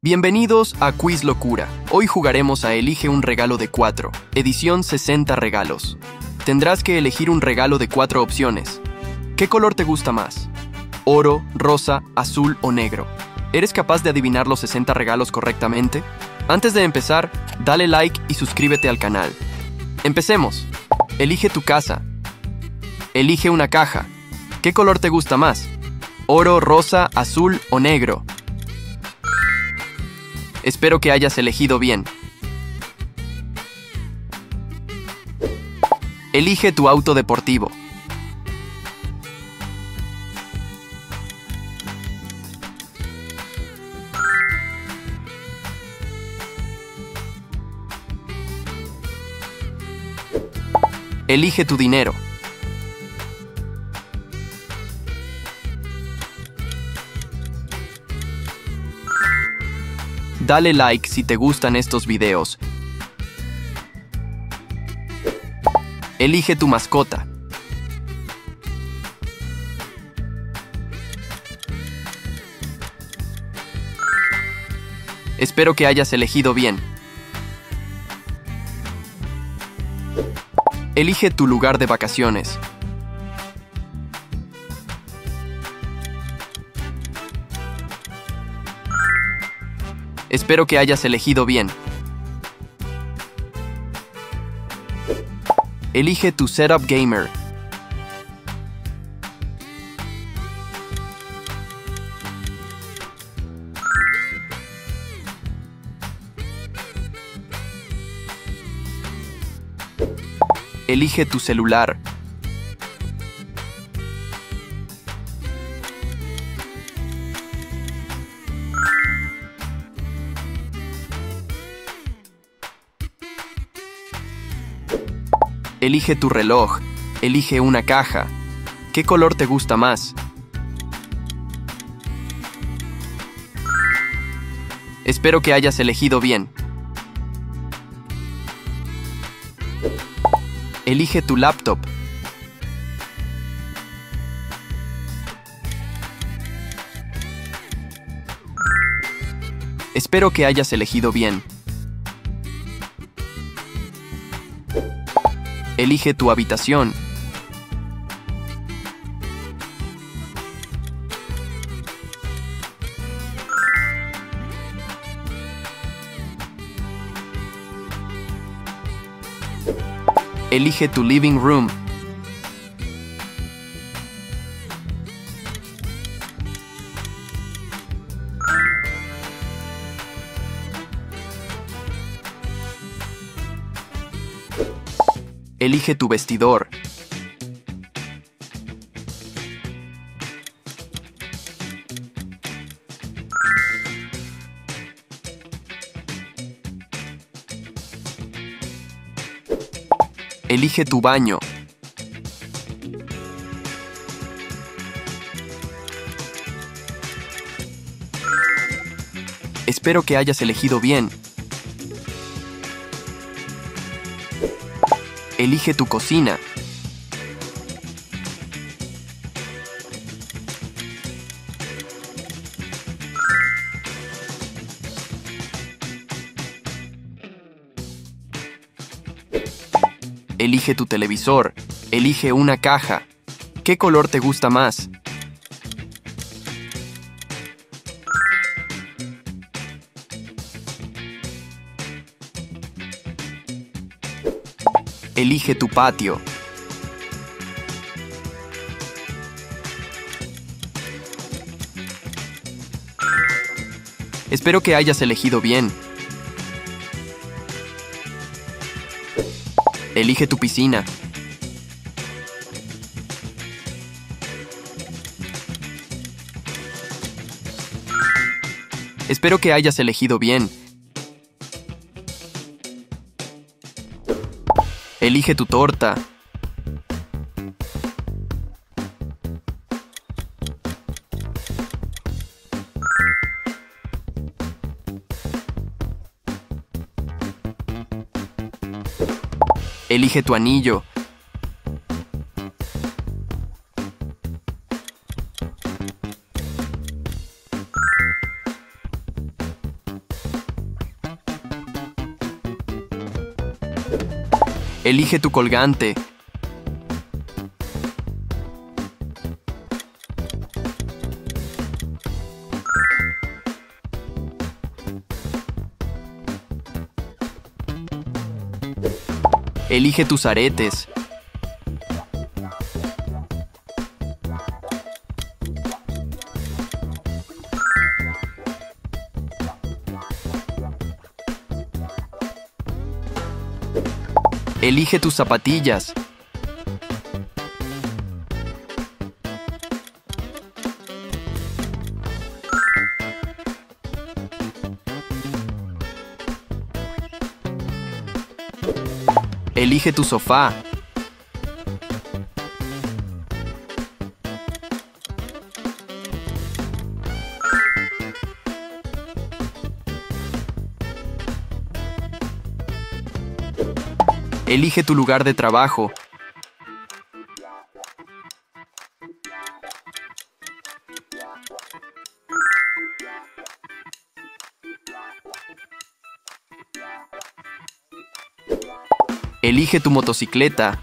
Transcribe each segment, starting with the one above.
Bienvenidos a Quiz Locura. Hoy jugaremos a Elige un regalo de 4, edición 60 regalos. Tendrás que elegir un regalo de 4 opciones. ¿Qué color te gusta más? ¿Oro, rosa, azul o negro? ¿Eres capaz de adivinar los 60 regalos correctamente? Antes de empezar, dale like y suscríbete al canal. Empecemos. Elige tu casa. Elige una caja. ¿Qué color te gusta más? ¿Oro, rosa, azul o negro? Espero que hayas elegido bien. Elige tu auto deportivo. Elige tu dinero. Dale like si te gustan estos videos. Elige tu mascota. Espero que hayas elegido bien. Elige tu lugar de vacaciones. Espero que hayas elegido bien. Elige tu setup gamer. Elige tu celular. Elige tu reloj. Elige una caja. ¿Qué color te gusta más? Espero que hayas elegido bien. Elige tu laptop. Espero que hayas elegido bien. Elige tu habitación. Elige tu living room. Elige tu vestidor. Elige tu baño. Espero que hayas elegido bien. Elige tu cocina. Elige tu televisor. Elige una caja. ¿Qué color te gusta más? Elige tu patio. Espero que hayas elegido bien. Elige tu piscina. Espero que hayas elegido bien. Elige tu torta. Elige tu anillo. Elige tu colgante. Elige tus aretes. Elige tus zapatillas. Elige tu sofá. Elige tu lugar de trabajo. Elige tu motocicleta.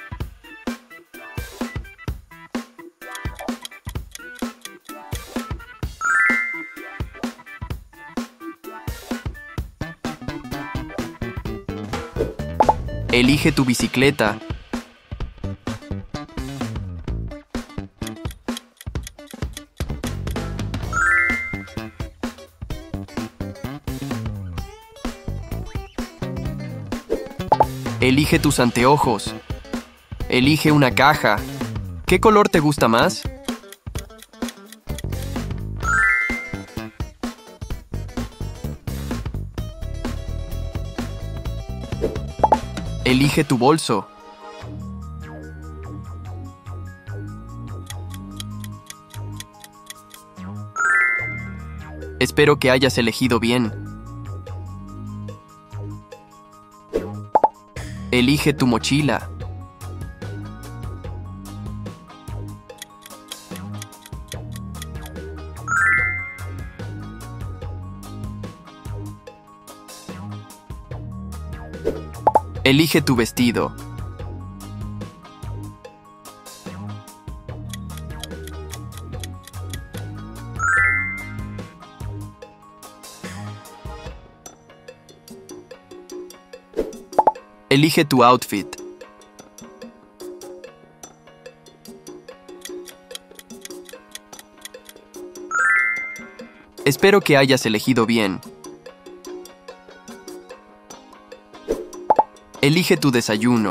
Elige tu bicicleta. Elige tus anteojos. Elige una caja. ¿Qué color te gusta más? Elige tu bolso. Espero que hayas elegido bien. Elige tu mochila. Elige tu vestido. Elige tu outfit. Espero que hayas elegido bien. Elige tu desayuno.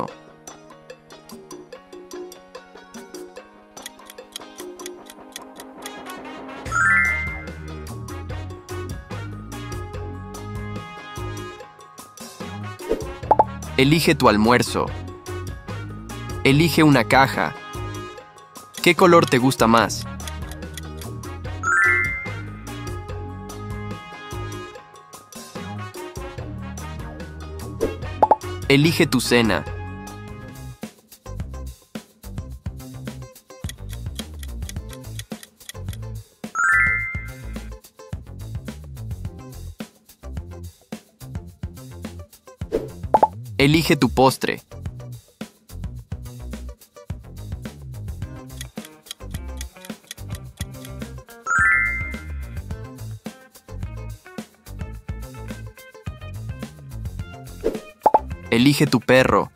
Elige tu almuerzo. Elige una caja. ¿Qué color te gusta más? Elige tu cena. Elige tu postre. Elige tu perro.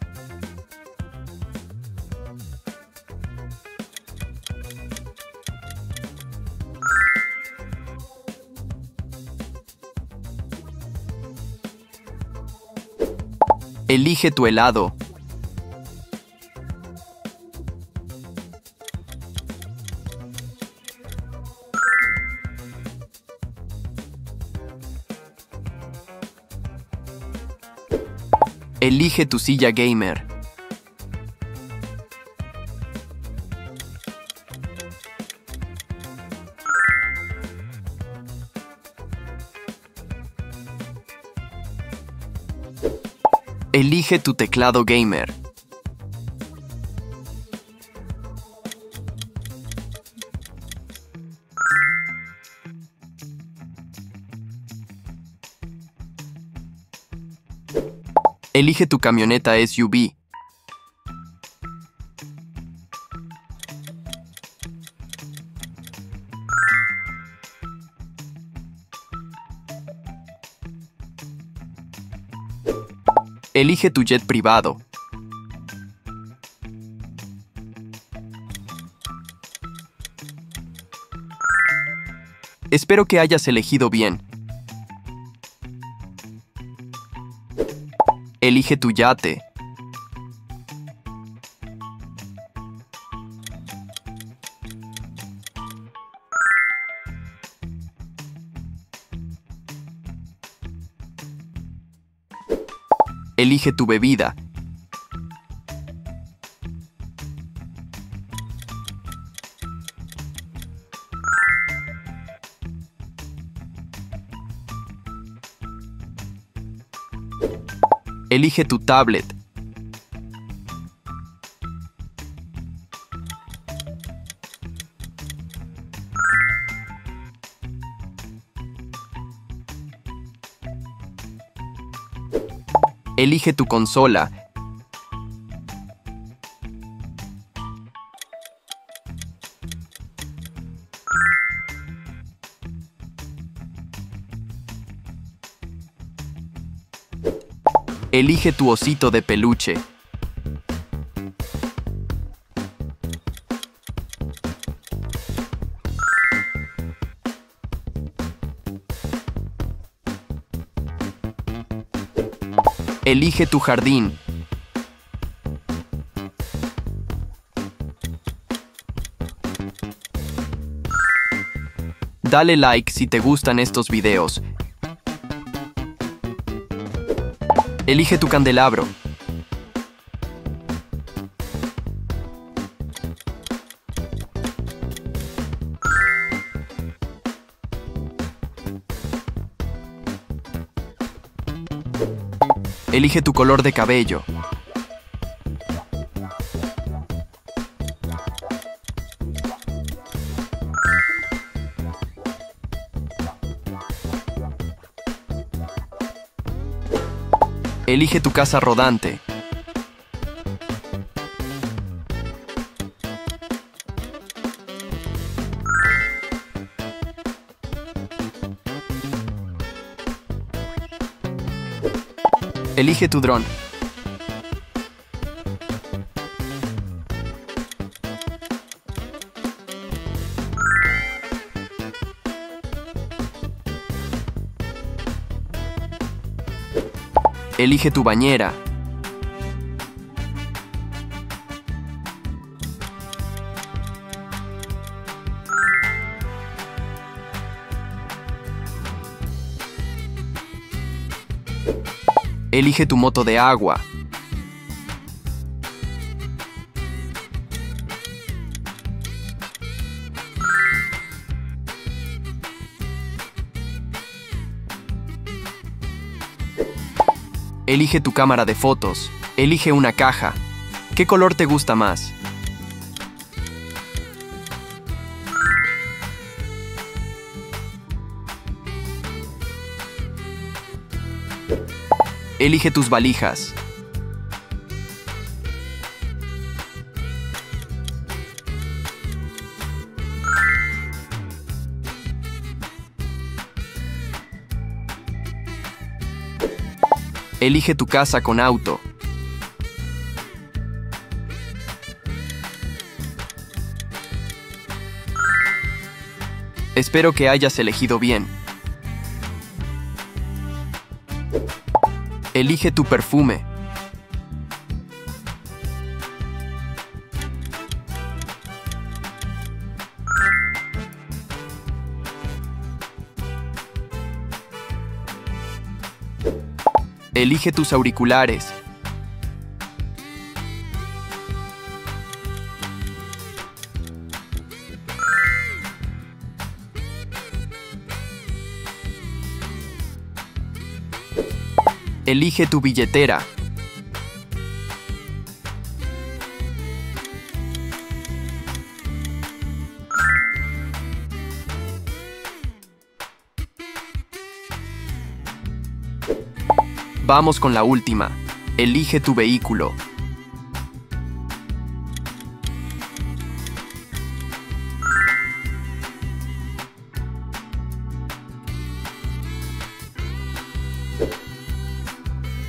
Elige tu helado. Elige tu silla gamer. Elige tu teclado gamer. Elige tu camioneta SUV. Elige tu jet privado. Espero que hayas elegido bien. Elige tu yate. Elige tu bebida. Elige tu tablet. Elige tu consola. Elige tu osito de peluche. Elige tu jardín. Dale like si te gustan estos videos. Elige tu candelabro. Elige tu color de cabello. Elige tu casa rodante. Elige tu dron. Elige tu bañera. Elige tu moto de agua. Elige tu cámara de fotos. Elige una caja. ¿Qué color te gusta más? Elige tus valijas. Elige tu casa con auto. Espero que hayas elegido bien. Elige tu perfume. Elige tus auriculares. Elige tu billetera. Vamos con la última. Elige tu vehículo.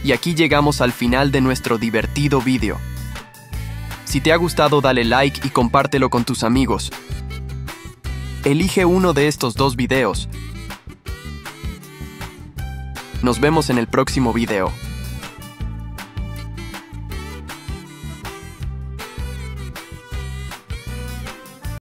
Y aquí llegamos al final de nuestro divertido vídeo. Si te ha gustado, dale like y compártelo con tus amigos. Elige uno de estos dos videos. Nos vemos en el próximo video.